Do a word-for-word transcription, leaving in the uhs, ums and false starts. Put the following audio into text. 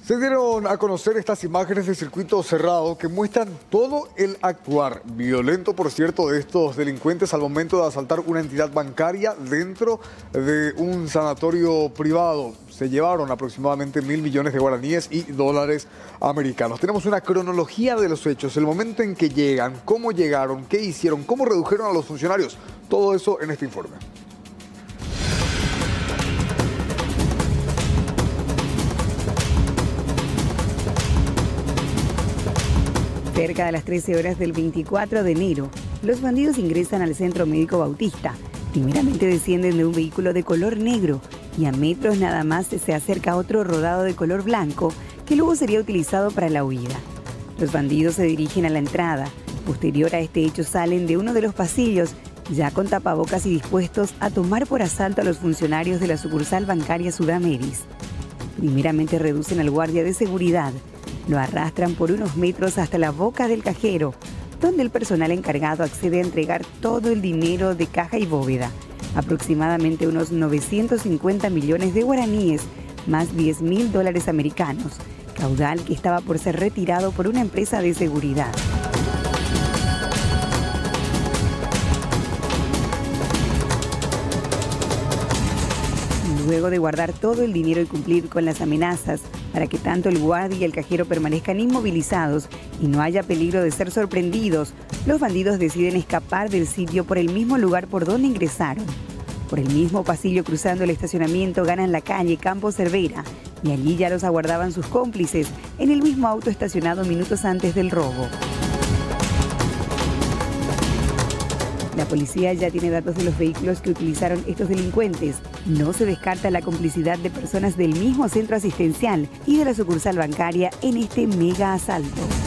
Se dieron a conocer estas imágenes de circuito cerrado que muestran todo el actuar violento, por cierto, de estos delincuentes al momento de asaltar una entidad bancaria dentro de un sanatorio privado. Se llevaron aproximadamente mil millones de guaraníes y dólares americanos. Tenemos una cronología de los hechos, el momento en que llegan, cómo llegaron, qué hicieron, cómo redujeron a los funcionarios. Todo eso en este informe. Cerca de las trece horas del veinticuatro de enero, los bandidos ingresan al Centro Médico Bautista. Primeramente descienden de un vehículo de color negro y a metros nada más se acerca otro rodado de color blanco que luego sería utilizado para la huida. Los bandidos se dirigen a la entrada. Posterior a este hecho salen de uno de los pasillos, ya con tapabocas y dispuestos a tomar por asalto a los funcionarios de la sucursal bancaria Sudameris. Primeramente reducen al guardia de seguridad. Lo arrastran por unos metros hasta la boca del cajero, donde el personal encargado accede a entregar todo el dinero de caja y bóveda, aproximadamente unos novecientos cincuenta millones de guaraníes, más diez mil dólares americanos, caudal que estaba por ser retirado por una empresa de seguridad. Luego de guardar todo el dinero y cumplir con las amenazas para que tanto el guardia y el cajero permanezcan inmovilizados y no haya peligro de ser sorprendidos, los bandidos deciden escapar del sitio por el mismo lugar por donde ingresaron. Por el mismo pasillo cruzando el estacionamiento ganan la calle Campo Cervera y allí ya los aguardaban sus cómplices en el mismo auto estacionado minutos antes del robo. La policía ya tiene datos de los vehículos que utilizaron estos delincuentes. No se descarta la complicidad de personas del mismo centro asistencial y de la sucursal bancaria en este mega asalto.